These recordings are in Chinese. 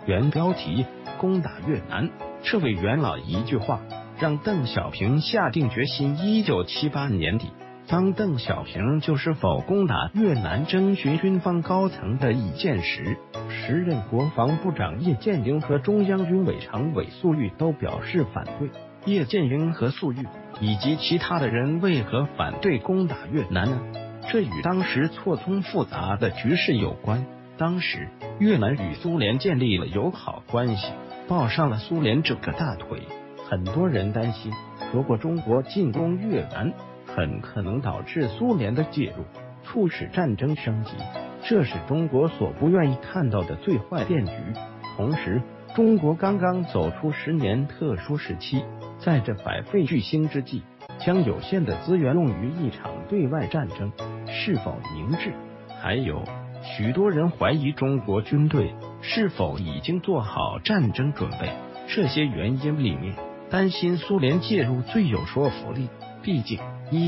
原标题：攻打越南。这位元老一句话，让邓小平下定决心。1978年底，当邓小平就是否攻打越南征询军方高层的意见时，时任国防部长叶剑英和中央军委常委粟裕都表示反对。叶剑英和粟裕以及其他的人为何反对攻打越南呢？这与当时错综复杂的局势有关。当时越南与苏联建立了友好关系，抱上了苏联这个大腿。很多人担心，如果中国进攻越南，很可能导致苏联的介入，促使战争升级。这是中国所不愿意看到的最坏变局。同时，中国刚刚走出10年特殊时期，在这百废俱兴之际，将有限的资源用于一场对外战争，是否明智？还有许多人怀疑中国军队是否已经做好战争准备。这些原因里面，担心苏联介入最有说服力。毕竟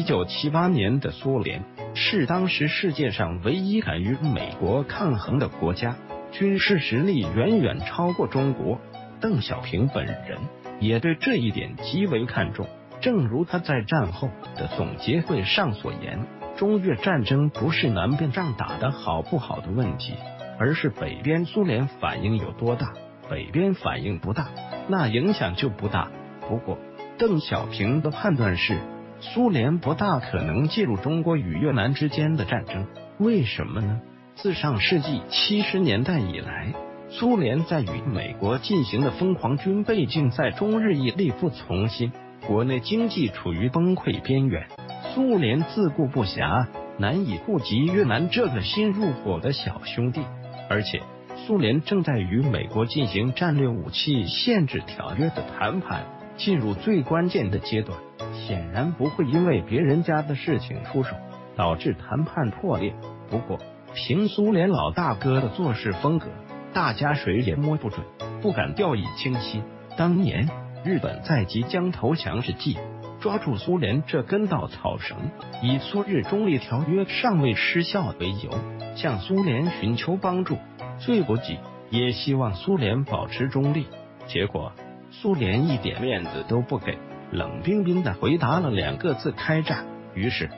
1978年的苏联是当时世界上唯一敢与美国抗衡的国家，军事实力远远超过中国。邓小平本人也对这一点极为看重。正如他在战后的总结会上所言，中越战争不是南边仗打得好不好的问题，而是北边苏联反应有多大。北边反应不大，那影响就不大。不过邓小平的判断是，苏联不大可能介入中国与越南之间的战争。为什么呢？自上世纪70年代以来，苏联在与美国进行的疯狂军备竞赛中日益力不从心，国内经济处于崩溃边缘，苏联自顾不暇，难以顾及越南这个新入伙的小兄弟。而且苏联正在与美国进行战略武器限制条约的谈判，进入最关键的阶段，显然不会因为别人家的事情出手，导致谈判破裂。不过凭苏联老大哥的做事风格，大家谁也摸不准，不敢掉以轻心。当年日本在即将投降之际，抓住苏联这根稻草绳，以苏日中立条约尚未失效为由，向苏联寻求帮助，最不济也希望苏联保持中立。结果苏联一点面子都不给，冷冰冰的回答了2个字：开战。于是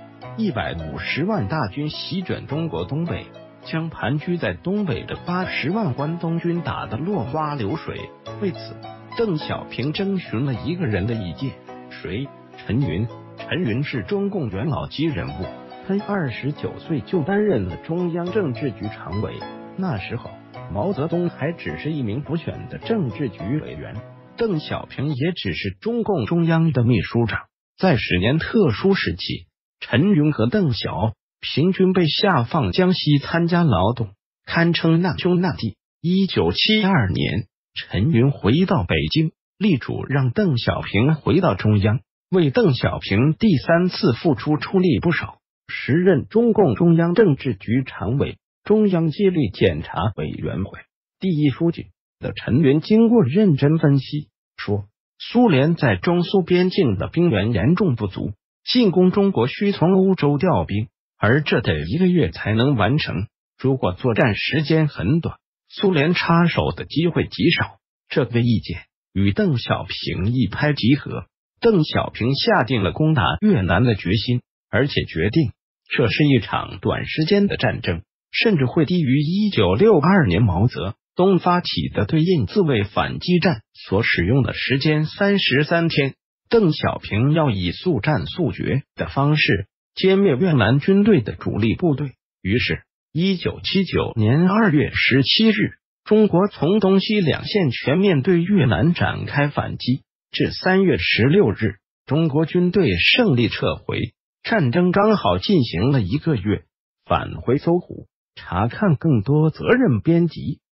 150万大军席卷中国东北，将盘踞在东北的80万关东军打得落花流水。为此，邓小平征询了一个人的意见，谁？陈云。陈云是中共元老级人物，他29岁就担任了中央政治局常委。那时候毛泽东还只是一名补选的政治局委员，邓小平也只是中共中央的秘书长。在10年特殊时期，陈云和邓小平均被下放江西参加劳动，堪称难兄难弟。1972年，陈云回到北京，力主让邓小平回到中央，为邓小平第3次复出出力不少。时任中共中央政治局常委、中央纪律检查委员会第一书记的陈云经过认真分析，说苏联在中苏边境的兵源严重不足，进攻中国需从欧洲调兵，而这得1个月才能完成。如果作战时间很短，苏联插手的机会极少。这个意见与邓小平一拍即合，邓小平下定了攻打越南的决心，而且决定这是一场短时间的战争，甚至会低于1962年毛泽东发起的对印自卫反击战所使用的时间33天。邓小平要以速战速决的方式歼灭越南军队的主力部队。于是1979年2月17日，中国从东西2线全面对越南展开反击。至3月16日，中国军队胜利撤回。战争刚好进行了1个月。返回搜狐，查看更多责任编辑。